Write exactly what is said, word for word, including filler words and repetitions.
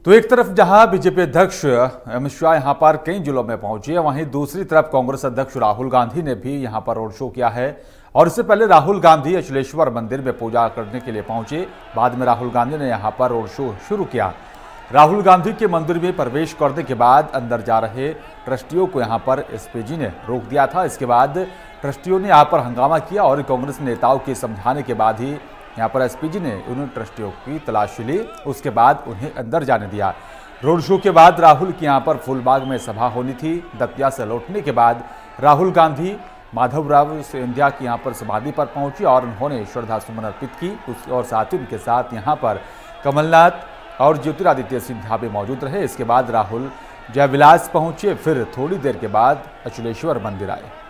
तो एक तरफ जहां बीजेपी अध्यक्ष अमित शाह यहां पर कई जिलों में पहुंचे, वहीं दूसरी तरफ कांग्रेस अध्यक्ष राहुल गांधी ने भी यहां पर रोड शो किया है। और इससे पहले राहुल गांधी अचलेश्वर मंदिर में पूजा करने के लिए पहुंचे। बाद में राहुल गांधी ने यहां पर रोड शो शुरू किया। राहुल गांधी के मंदिर में प्रवेश करने के बाद अंदर जा रहे ट्रस्टियों को यहां पर एसपीजी ने रोक दिया था। इसके बाद ट्रस्टियों ने यहां पर हंगामा किया और कांग्रेस नेताओं के समझाने के बाद ही यहाँ पर एसपीजी ने उन ट्रस्टियों की तलाशी ली। उसके बाद उन्हें अंदर जाने दिया। रोड शो के बाद राहुल की यहाँ पर फूलबाग में सभा होनी थी। दतिया से लौटने के बाद राहुल गांधी माधवराव सिंधिया की यहाँ पर समाधि पर पहुंची और उन्होंने श्रद्धा सुमन अर्पित की। और साथ ही उनके साथ यहाँ पर कमलनाथ और ज्योतिरादित्य सिंधिया भी मौजूद रहे। इसके बाद राहुल जयविलास पहुंचे, फिर थोड़ी देर के बाद अचलेश्वर मंदिर आए।